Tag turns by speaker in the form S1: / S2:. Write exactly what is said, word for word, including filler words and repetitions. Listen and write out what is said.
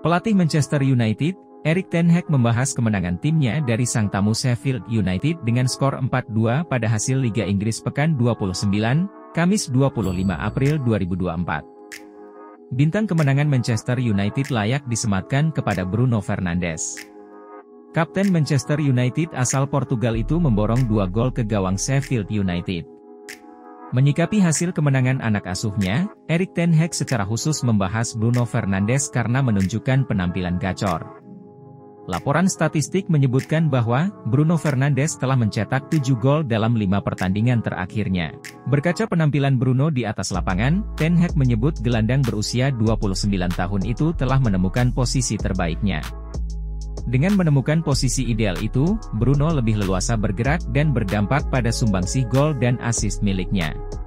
S1: Pelatih Manchester United, Erik ten Hag membahas kemenangan timnya dari sang tamu Sheffield United dengan skor empat dua pada hasil Liga Inggris pekan dua puluh sembilan, Kamis dua puluh lima April dua ribu dua puluh empat. Bintang kemenangan Manchester United layak disematkan kepada Bruno Fernandes. Kapten Manchester United asal Portugal itu memborong dua gol ke gawang Sheffield United. Menyikapi hasil kemenangan anak asuhnya, Erik ten Hag secara khusus membahas Bruno Fernandes karena menunjukkan penampilan gacor. Laporan statistik menyebutkan bahwa Bruno Fernandes telah mencetak tujuh gol dalam lima pertandingan terakhirnya. Berkaca penampilan Bruno di atas lapangan, ten Hag menyebut gelandang berusia dua puluh sembilan tahun itu telah menemukan posisi terbaiknya. Dengan menemukan posisi ideal itu, Bruno lebih leluasa bergerak dan berdampak pada sumbangsih gol dan assist miliknya.